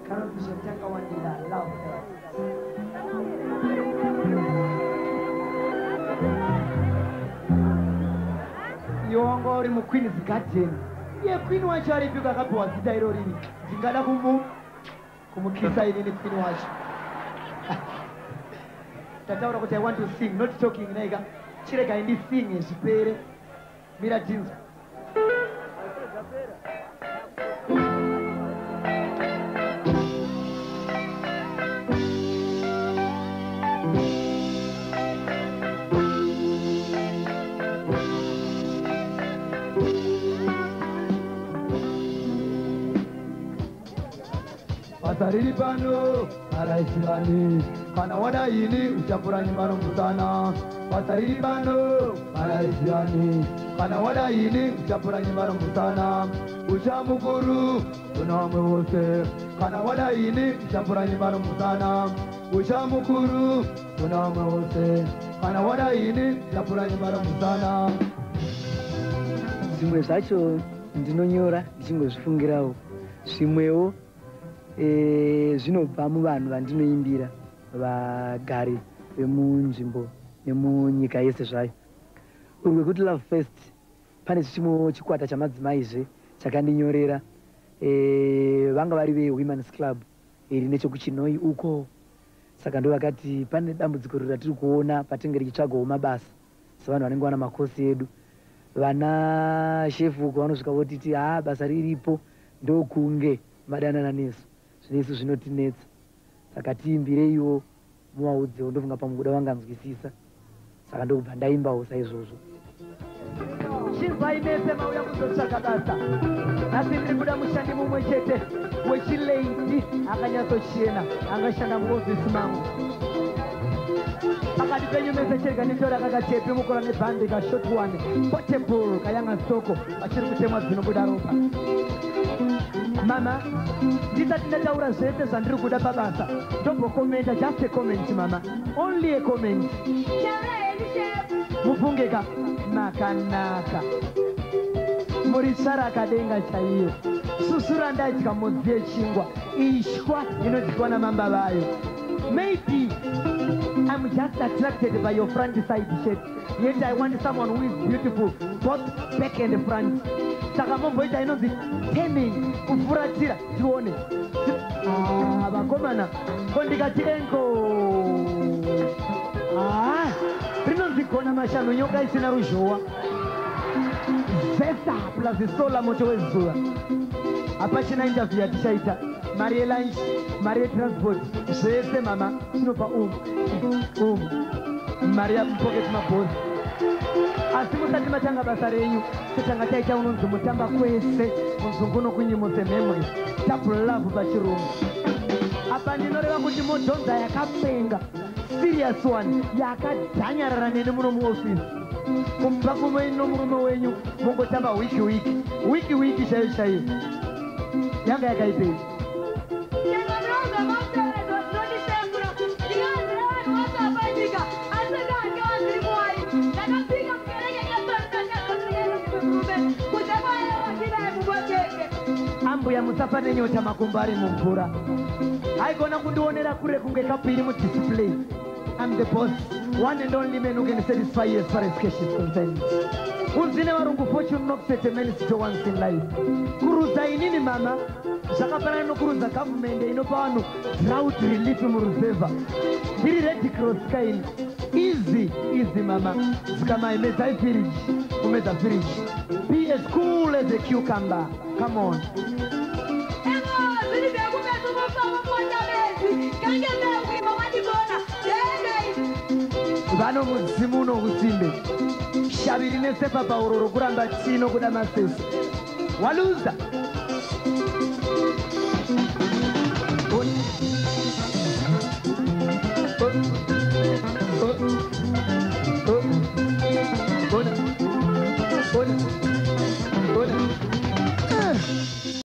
Carol Bishop Tanga wandida, love her. Yongo uri mu Queen's Garden. Ye Queen wacho ari pika kapo zita iro riri. Ndingada kumukisa ini Queen wacho. Tataura kuti I want to sing, not talking nega. Chireka indi sing zvipere. Mira jeans. Pasarili pano, alaisirani. Kana wada ini uchapura nyumbano mutana. Pasarili pano, alaisirani. Kana wada ini uchapura nyumbano mutana. Uchamukuru, tunamwe wose. Kana wada ini uchapura nyumbano mutana. Uchamukuru, tunamwe wose. Kana wada ini uchapura nyumbano mutana. Zvimwe zvacho ndinonyora ndichingozvifungirawo. Zvimwewo zvinobva muvanhu vandinoimbira vagari vemunzvimbo nemunyika yese zvayo. Urwe kuti Love Fest pane chimwe chikwata chamadzimaizve chakandinyorera vanga vari veWomen's Club iri nechekuChinoi uko. Saka ndo vakati pane dambudziko ratiri kuona patinge tichitsvagawo mabasa sevanhu vanenge wana makosi edu. Vana shefu uko vanosvika votiti basa riripo ndokunge madanana nesu. Zvinesu zvinotinetsa. Saka tiimbireiwo muvaudzewo, ndofunga pamukuda vanganzwisisa. Saka ndobva ndaimbawo saizvozvo. Chizainese mauya kuzotsvaka basa. Asi ndiri kuda mushandi mumwe chete wechileidi akanyatsochena angashanda muofisi mangu. Pakati penyu mese chega nditora kakatepi mukora nebhandi kashort one portable kayanga soko achiri kutemwa dzinobuda ropa. Mama, ndisati ndataura zvese zvandiri kuda pabasa. Ndombokomenta, just a comment mama. Only a comment. Mupungeka makanaka. Muri sara kadenga chaiyo. Susura ndaitya modzi yechingwa. Ishwa inodywa namamba vayo. Maybe I'm just attracted by your front side shape. Yet I want someone who is beautiful, both back and front. Saka momboita inonzi temming kufuratira tione. Vakomana kondikati enko. Rinonzi kona mashanu nyoka isina ruzhowa. Vesa plus sola moto wezuva. Apachina interview yatichaita. Mari lunch, mari transport. Zvese mama tinobva mari yapocket mabhosi. Asi musati matanga basa renyu totanga taita unonzi mutamba kwese muzungu nokunyimo sememwe double love pachirungu. Apa ndinoreva kuti modhonza yakapenga serious one yakadhanyarara nene muno muofisi. Kumba kumwe nomurume wenyu mungotamba wiki chaiyo chaiyo. Yanga yakaipei. Ambuya musafane nyota makumbari mumvura. Haigona kundionera kure kunge kapiri mu display. I'm the boss, one and only man who can satisfy you as far as cash is concerned. Unzine varungu fortune not set a man to once in life. Kuruza inini mama, zvakafanana nokuruza government inopa vanhu drought relief muruzevha. Iri Red Cross kaini. Easy mama. Zikamai meza fridge, kumeza fridge. Be as cool as a cucumber. Come on. Vano mudzimu unokusimbe. Shaviri nesepa pauroro kuramba chino kuda masesi. Waluza.